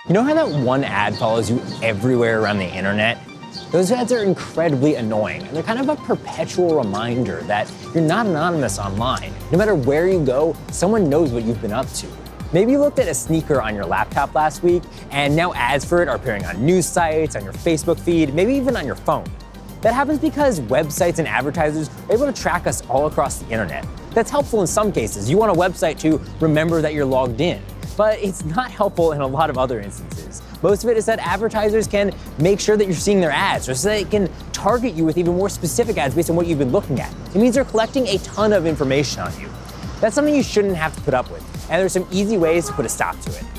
You know how that one ad follows you everywhere around the internet? Those ads are incredibly annoying, and they're kind of a perpetual reminder that you're not anonymous online. No matter where you go, someone knows what you've been up to. Maybe you looked at a sneaker on your laptop last week, and now ads for it are appearing on news sites, on your Facebook feed, maybe even on your phone. That happens because websites and advertisers are able to track us all across the internet. That's helpful in some cases. You want a website to remember that you're logged in. But it's not helpful in a lot of other instances. Most of it is that advertisers can make sure that you're seeing their ads, or so they can target you with even more specific ads based on what you've been looking at. It means they're collecting a ton of information on you. That's something you shouldn't have to put up with, and there's some easy ways to put a stop to it.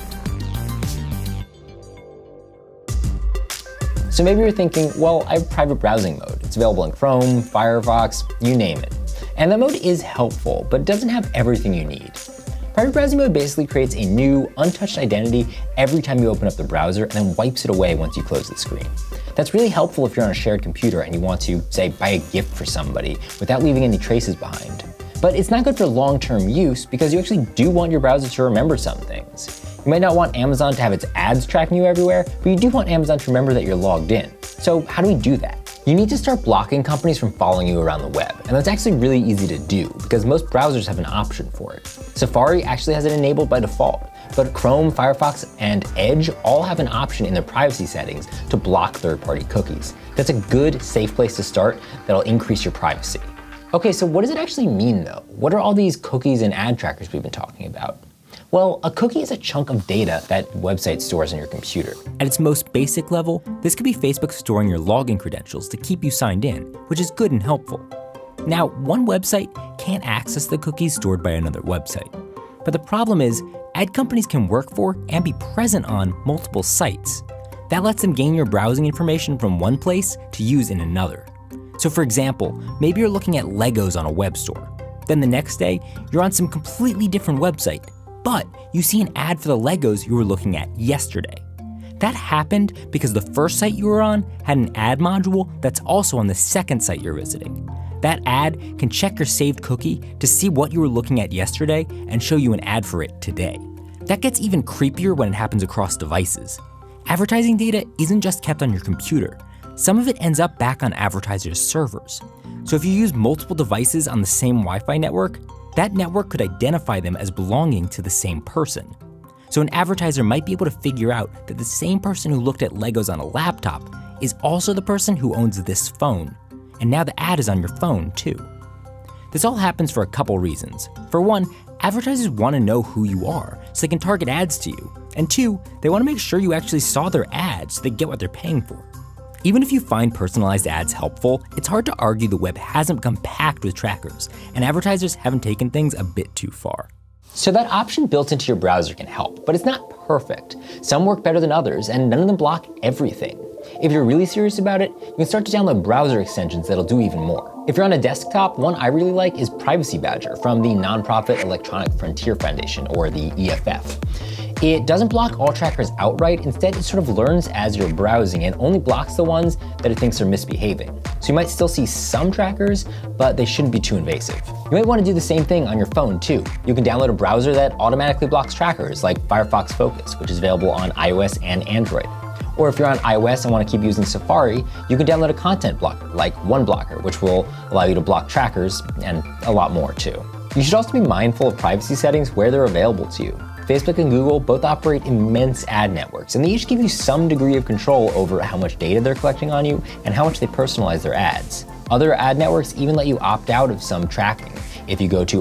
So maybe you're thinking, well, I have private browsing mode. It's available in Chrome, Firefox, you name it. And that mode is helpful, but it doesn't have everything you need. Private browsing mode basically creates a new, untouched identity every time you open up the browser and then wipes it away once you close the screen. That's really helpful if you're on a shared computer and you want to, say, buy a gift for somebody without leaving any traces behind. But it's not good for long-term use because you actually do want your browser to remember some things. You might not want Amazon to have its ads tracking you everywhere, but you do want Amazon to remember that you're logged in. So how do we do that? You need to start blocking companies from following you around the web, and that's actually really easy to do because most browsers have an option for it. Safari actually has it enabled by default, but Chrome, Firefox, and Edge all have an option in their privacy settings to block third-party cookies. That's a good, safe place to start that'll increase your privacy. Okay, so what does it actually mean though? What are all these cookies and ad trackers we've been talking about? Well, a cookie is a chunk of data that website stores on your computer. At its most basic level, this could be Facebook storing your login credentials to keep you signed in, which is good and helpful. Now, one website can't access the cookies stored by another website. But the problem is, ad companies can work for and be present on multiple sites. That lets them gain your browsing information from one place to use in another. So for example, maybe you're looking at Legos on a web store. Then the next day, you're on some completely different website, but you see an ad for the Legos you were looking at yesterday. That happened because the first site you were on had an ad module that's also on the second site you're visiting. That ad can check your saved cookie to see what you were looking at yesterday and show you an ad for it today. That gets even creepier when it happens across devices. Advertising data isn't just kept on your computer. Some of it ends up back on advertisers' servers. So if you use multiple devices on the same Wi-Fi network, that network could identify them as belonging to the same person. So an advertiser might be able to figure out that the same person who looked at Legos on a laptop is also the person who owns this phone. And now the ad is on your phone too. This all happens for a couple reasons. For one, advertisers want to know who you are so they can target ads to you. And two, they want to make sure you actually saw their ads so they get what they're paying for. Even if you find personalized ads helpful, it's hard to argue the web hasn't become packed with trackers, and advertisers haven't taken things a bit too far. So that option built into your browser can help, but it's not perfect. Some work better than others, and none of them block everything. If you're really serious about it, you can start to download browser extensions that'll do even more. If you're on a desktop, one I really like is Privacy Badger from the nonprofit Electronic Frontier Foundation, or the EFF. It doesn't block all trackers outright. Instead, it sort of learns as you're browsing and only blocks the ones that it thinks are misbehaving. So you might still see some trackers, but they shouldn't be too invasive. You might want to do the same thing on your phone too. You can download a browser that automatically blocks trackers like Firefox Focus, which is available on iOS and Android. Or if you're on iOS and want to keep using Safari, you can download a content blocker like OneBlocker, which will allow you to block trackers and a lot more too. You should also be mindful of privacy settings where they're available to you. Facebook and Google both operate immense ad networks, and they each give you some degree of control over how much data they're collecting on you and how much they personalize their ads. Other ad networks even let you opt out of some tracking if you go to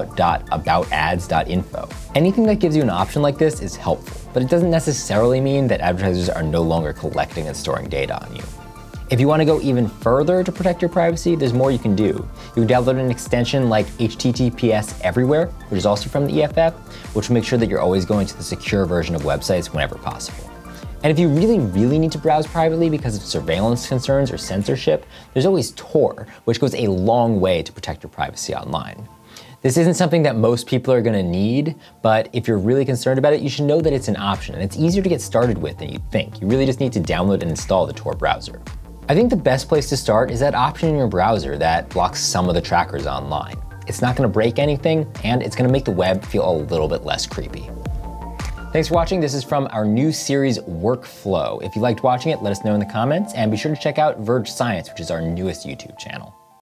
optout.aboutads.info. Anything that gives you an option like this is helpful, but it doesn't necessarily mean that advertisers are no longer collecting and storing data on you. If you want to go even further to protect your privacy, there's more you can do. You can download an extension like HTTPS Everywhere, which is also from the EFF, which will make sure that you're always going to the secure version of websites whenever possible. And if you really need to browse privately because of surveillance concerns or censorship, there's always Tor, which goes a long way to protect your privacy online. This isn't something that most people are going to need, but if you're really concerned about it, you should know that it's an option, and it's easier to get started with than you'd think. You really just need to download and install the Tor browser. I think the best place to start is that option in your browser that blocks some of the trackers online. It's not going to break anything, and it's going to make the web feel a little bit less creepy. Thanks for watching. This is from our new series, Workflow. If you liked watching it, let us know in the comments, and be sure to check out Verge Science, which is our newest YouTube channel.